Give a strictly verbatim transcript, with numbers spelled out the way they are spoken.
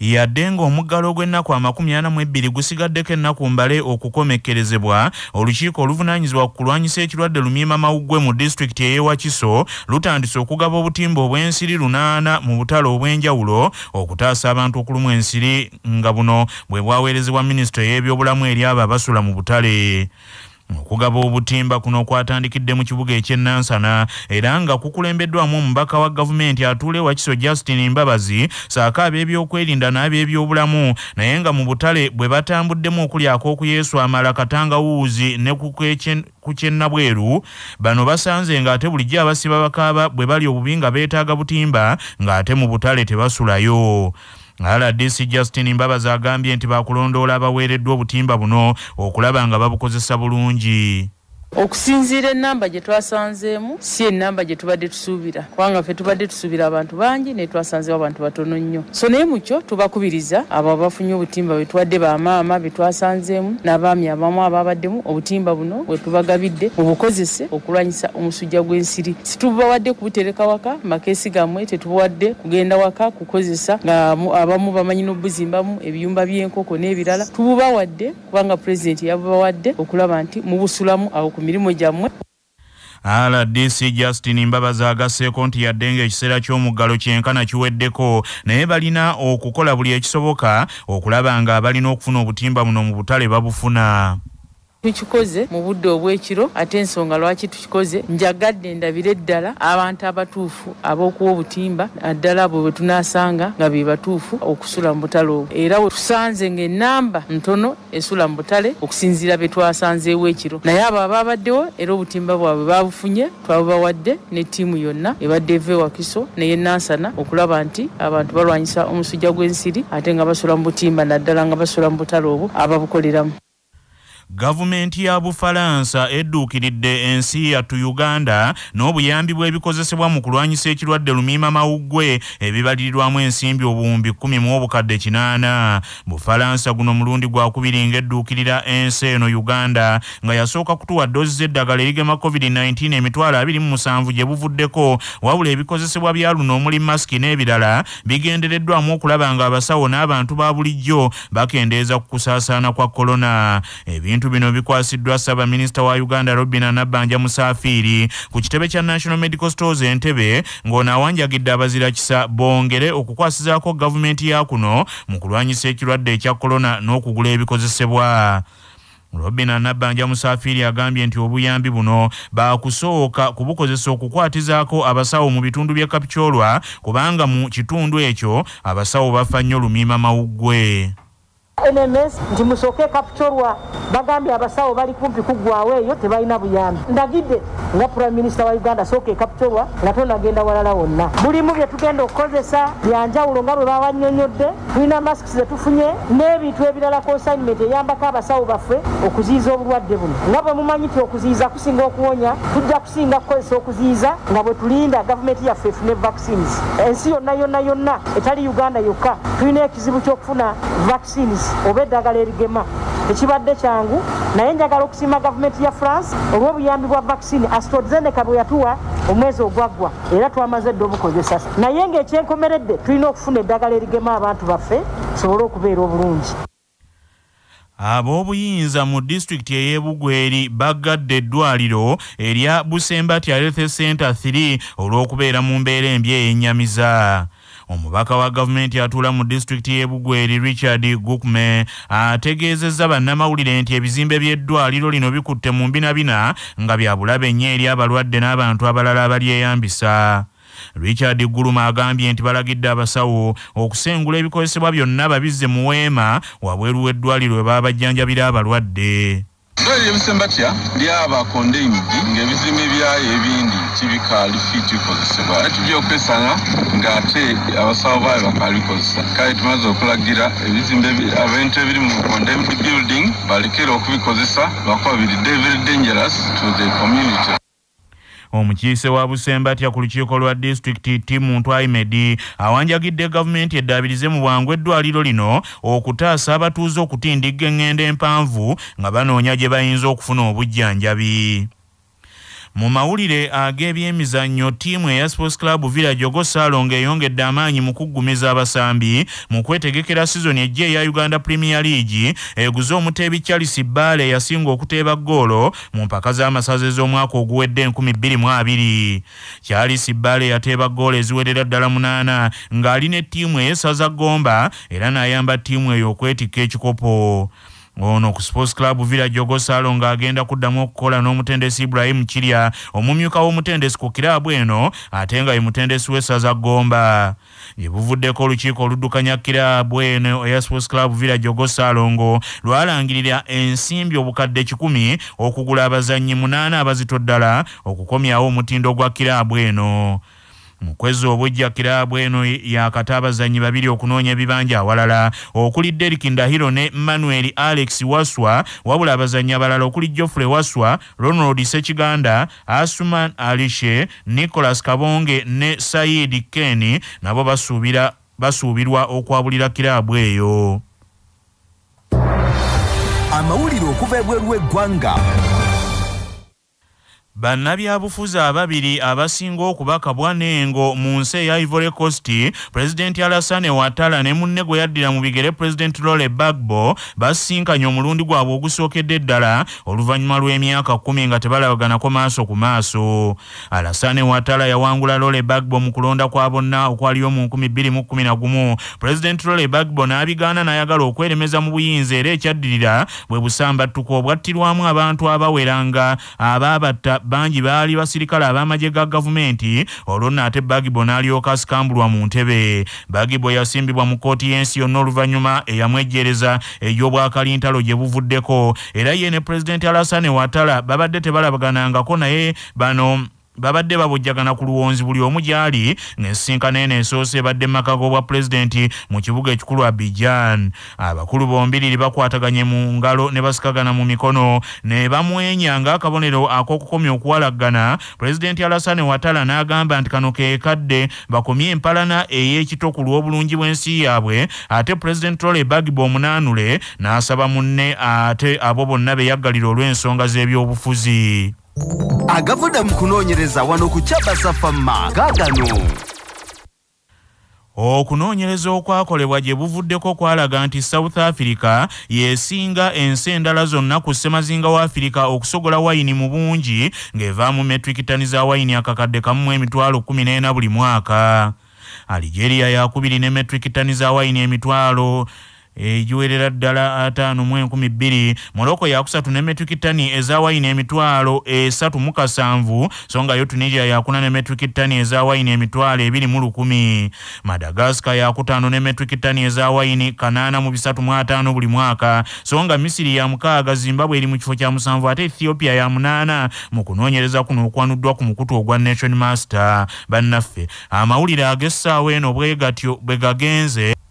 yadde ng'omuggalo gw'ennaku amakumi ana mu ebbiri gusigaddeko ennaku mbale okukomekkerezebwa olukiiko oluvunaanyizibwa ku kulwanyisa ekirwadde lumiima mawuggwe mu disitulikiti ey'e Wakiso lutandise okugaba obutimba obw'ensiri lunaana mu butale obw'enjawulo okutaasa abantu okulumwa ensiri nga buno bwe bwaweerezebwa minisitule y'ebyobulamu eri abo abasula mu butale. Okugaba obutimba kuno kwatandikidde mu kibuga eky'e Nansana era nga kukulembeddwamu omubaka wa gavumenti atuule Wakiso Justin Mbabazi saako ab'ebyokwerinda n'ab'ebyobulamu naye nga mu butale bwe batambuddemu okuli ak'okuyeeswa amala katangawuuzi ne ku kyennabweru bano basanze ng'ate bulijjo abasiba bakaaba bwe bali obubi nga beetaaga butimba ng'ate mu butale tebasulayo. R D C Justin Mbabazi agambye nti bakulondoola abaweereddwa obutimba buno okulaba nga babukozesa bulungi. Okusinziira ennamba gye twasanzeemu si ennamba gye tubadde tusuubira kubanga ffe tubadde tusuubira abantu bangi ne twasanzeewo abantu batono nnyo. So naye mu kyo tubakubiriza abo abafunye obutimba bwe tuwadde bamaama be twasanzeemu n'abaami abamu ababaddemu obutimba buno bwe tubagabidde mubukozese okulwanyisa omusujja gw'ensiri. Si tububawadde kubutereka waka makeesi gammwe, tetubuwadde kugenda waka kukozesa nga abamu bamanyi n'obuzimbamu ebiyumba by'enkoko n'ebirala. Tububawadde kubanga pulezidenti yabubawadde okulaba nti mubusulamu awo ku mirimu gyammwe. R D C Justin Mbabazi agasseeko nti yadde ng'ekiseera ky'omuggalo kyenkana kiweddeko naye balina okukola buli ekisoboka okulaba nga abalina okufuna obutimba buno mu butale babufuna. Tukikoze mu budde obw'ekiro ate ensonga lwaki tukikoze njagadde ndabire ddala abantu abatuufu ab'okuwa obutimba naddala abo bwe tunaasanga nga be batuufu okusula mu butale obwo era we tusanze ng'ennamba ntono esula mu butale okusinziira be twasanzeewo ekiro naye abo abaabaddewo era obutimba bwabwe baabufunye twabubawadde ne ttiimu yonna ebadde eva e Wakiso n'ey'e Nansana okulaba nti abantu balwanyisa omusujja gw'ensiri ate nga basula mu butimba naddala nga basula mu butale obwo ababukoleramu. Gavumenti ya Bufalansa eddukilidde ensi yattu Uganda n'obuyambi bw'ebikozesebwa mu kulwanyisa ekirwadde lumiima mawuggwe ebibalirirwamu ensimbi obuwumbi kkumi mu obukadde kinaana. Bufalansa guno mulundi gwakubiri ng'eddukirira ensi eno Uganda nga yasooka kutuwa ddoozi z'eddagala erigema covid nineteen emitwalo abiri mu musanvu gye buvuddeko wabula ebikozesebwa bya luno omuli masiki n'ebirala bigendereddwamu okulaba nga abasawo n'abantu ba bulijjo bakendeeza ku kusaasaana kwa korona. Ebintu bino bikwasiddwa Ssaabaminisita wa Uganda Robinah Nabbanja Musafiri ku kitebe kya National Medical Stores Entebbe ng'ono awanjagidde abazirakisa bongere okukwasizaako gavumenti ya kuno mu kulwanyisa ekirwadde ekya korona n'okugula ebikozesebwa. Robinah Nabbanja Musafiri agambye nti obuyambi buno baakusooka kubukozesa okukwatizaako abasawo mu bitundu by'e Kapchola kubanga mu kitundu ekyo abasawo bafa nnyo lumiima mawuggwe. N M S nti musooke Kapchola bagambye abasawo bali kumpi kuggwawo eyo tebalina buyambi. Ndagidde nga Prime Minister wa Uganda sooke Kapchola nga tonagenda walala wonna. Bulimu bye tugenda okukozesa byanjawulo nga bwe bawannyonnyodde tulina masks ze tufunye n'ebintu ebirala consignment eyambako abasawo baffe okuziyiza obulwadde buno. Nga bwe mumanyi nti okuziyiza kusinga okuwonya tujja kusinga kukozesa okuziyiza nga bwe tulinda gavumenti yaffe efune vaccines. Ensi yonna yonna yonna etali Uganda yokka tulina ekizibu ky'okufuna vaccines oba eddagala erigema ekibadde kyangu naye njagala okusiima gavumenti ya France olw'obuyambi bwa vaccine AstraZeneca bwe yatuwa omwezi ogwaggwa era twamaze dde obukozesa naye ng'ekyenkomeredde tulina okufuna eddagala erigema abantu baffe tusobole okubeera obulungi. Ab'obuyinza mu disitulikiti ey'e Bugweri baggadde eddwaliro erya Busembatya Health Center three olw'okubeera mu mbeera embi ey'ennyamiza. Omubaka wa gavumenti atuula mu disitulikiti y'e Bugweri Richard Gukme ategeezezza bannamawulire nti ebizimbe by'eddwaliro lino bikutte mu mbinabina nga bya bulabe nnyo eri abalwadde n'abantu abalala abalyeyambisa. Richard Guluma agambye nti balagidde abasawo okusengula ebikozesebwa byonna babizze mu weema wabweru w'eddwaliro we baba bajjanjabira abalwadde. Eddwaliro Busembatya lyaba condemned ng'ebizimbe byayo ebindi tibikaali fit bikozesebwa ate byokwesanga ng'ate abasawo baayo bakaabikozesa. Kale tumaze okulagira ebizimbe ebintu ebiri mu condemned building balekera okubikozesa lwakuba biri very dangerous to the community. Omukiise wa Busembatya ku lukiiko lwa disitulikiti Timuntu Ahmed awanjagidde gavumenti eddaabirize mu bwangu eddwaliro lino okutaasa abatuuze okutindigga engendo empanvu nga banoonya gye bayinza okufuna obujjanjabi. Mu mawulire ag'ebyemizannyo ttiimu eya Sports Club Village Ogosalo ng'eyongedde amaanyi mu kuggumiza abasambi mu kwetegekera sizoni ejja eya Uganda Premier League eguze omuteebi Charles Bale yasinga okuteeba ggoolo mu mpaka z'amasaze z'omwaka oguwedde enkumi bbiri mu abiri. Charles Bale yateeba ggoolo eziwerera ddala munaana ng'ali ne ttiimu ey'essaza Gomba era n'ayamba ttiimu eyo okwetikka ekikopo. Ono ku Sports Club Village Ogosalo ng'agenda kuddamu okukola n'omutendesi Ibrahim Kirya omumyuka w'omutendesi ku kiraabu eno ate nga ye mutendesi w'essaza Gomba. Ye buvuddeko olukiiko oluddukanya kiraabu eno eya Sports Club Village Ogosalo ngo lwalangirira ensimbi obukadde kikumi okugula abazannyi munaana abazito ddala okukomyawo omutindo gwa kiraabu eno. Mukwezi obujja kiraabu eno yakata abazannyi babiri okunoonya ebibanja awalala okuli Eddukilidde ne Manuel Alex Waswa, wabula abazannyi abalala okuli Geoffrey Waswa, Ronald Sekiganda, Asuman Alishe, Nicholas Kabonge ne Said Keni nabo basuubira basuubirwa okwabulira kiraabu eyo. Amawulire okuva ebweru w'eggwanga. Bannabyabufuzi ababiri abasinga okubaka bwanengo mu nsi eya Ivory Coast, President Alassane Ouattara ne munne gwe yaddira mu bigere President Laurent Gbagbo basisinkanye omulundi gwabwe ogusookedde ddala oluvannyuma lw'emyaka kkumi nga tebalabaganako maaso ku maaso. Alassane Ouattara yawangula Laurent Gbagbo mu kulonda kwa bonna okwaliyo mu nkumi bbiri mu kkumi na gumu. President Laurent Gbagbo n'abigaana n'ayagala okweremeza mu buyinza era ekyaddirira bwe busambattuko obwattirwamu abantu abaweranga abaabatta banji baali basirikale ab'amagye ga gavumenti olwo nate Gbagbo n'alyoka asikambulwa mu ntebe. Gbagbo yasimbibwa mu kkooti y'ensi yonna oluvannyuma eyamwejjereza ey'obwakalintalo gye buvuddeko era ye ne President Alassane Ouattara babadde tebalabaganangako naye bano babadde babujjagana ku luwonzi buli omu gyali ng'ensisinkano eno esoose badde maka g'obwa pulezidenti mu kibuga ekikulu Abidjan. Abakulu bombiriri bakwataganye mu ngalo ne basikagana mu mikono ne bamwenya ng'akabonero ak'okukomya okuwalaggana. Pulezidenti Alassane Ouattara n'agamba nti kano ke kadde bakomye empalana ey'ekito ku lw'obulungi bw'ensi yaabwe, ate Pulezidenti Laurent Gbagbo omunaanule n'asaba munne ate abo bonna be yaggalira olw'ensonga z'ebyobufuzi. Agavudde mu kunoonyereza wano ku Kyabasafama gaagano. Okunoonyereza okwakolebwa gye buvuddeko kwalaga nti South Africa yesinga ensi endala zonna ku ssemazinga wa Africa okusogola wayini mu bungi ng'evaamu metric ttani za wayini akakadde kamu mu emitwalo kkumi n'ena buli mwaka. Algeria yakubiri ne metric ttani za wayini emitwalo ejiwerera ddala ataano mu enkumi bbiri. Morocco yakusatu ne metric ttani eza wayini emitwalo esatu mu kasanvu, so nga yo Tunisia yakuna ne metric ttani eza wayini emitwalo ebiri mu lukumi. Madagascar yakutaano ne metric ttani eza wayini kanaana mu bisatu mu ataano buli mwaka, so nga Misiri ya mukaaga, Zimbabwe eri mu kifo kya musanvu ate Ethiopia ya munaana mu kunoonyereza kuno okwanuddwa ku mukutu ogwa Nation Master. Bannaffe amawulire ag'essaawa eno bwe gatyo bwe gagenze.